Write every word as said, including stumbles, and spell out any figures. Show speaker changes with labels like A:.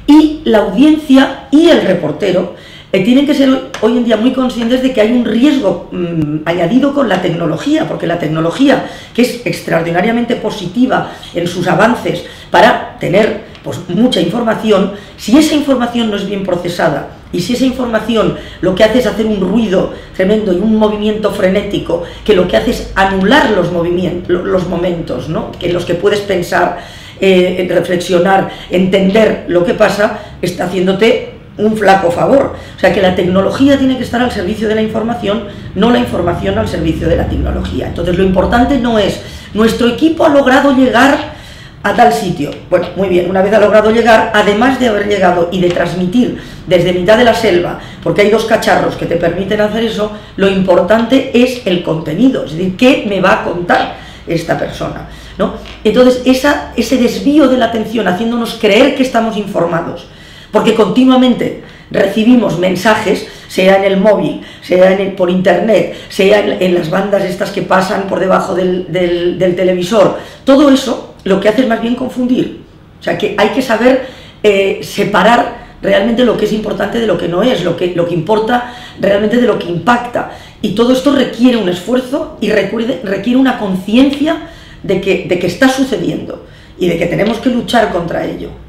A: Y la audiencia y el reportero eh, tienen que ser hoy en día muy conscientes de que hay un riesgo mmm, añadido con la tecnología, porque la tecnología, que es extraordinariamente positiva en sus avances para tener pues, mucha información, si esa información no es bien procesada y si esa información lo que hace es hacer un ruido tremendo y un movimiento frenético, que lo que hace es anular los, movimientos, los momentos, ¿no? En los que puedes pensar, eh, reflexionar, entender lo que pasa, está haciéndote un flaco favor. O sea que la tecnología tiene que estar al servicio de la información, no la información al servicio de la tecnología. Entonces lo importante no es, nuestro equipo ha logrado llegar a tal sitio. Bueno, muy bien, una vez ha logrado llegar, además de haber llegado y de transmitir desde mitad de la selva, porque hay dos cacharros que te permiten hacer eso, lo importante es el contenido, es decir, ¿qué me va a contar esta persona? ¿No? Entonces, esa, ese desvío de la atención, haciéndonos creer que estamos informados, porque continuamente recibimos mensajes, sea en el móvil, sea en el, por internet, sea en, en las bandas estas que pasan por debajo del, del, del televisor, todo eso lo que hace es más bien confundir. O sea que hay que saber eh, separar realmente lo que es importante de lo que no es, lo que, lo que importa realmente de lo que impacta. Y todo esto requiere un esfuerzo y requiere, requiere una conciencia de que, de que está sucediendo y de que tenemos que luchar contra ello.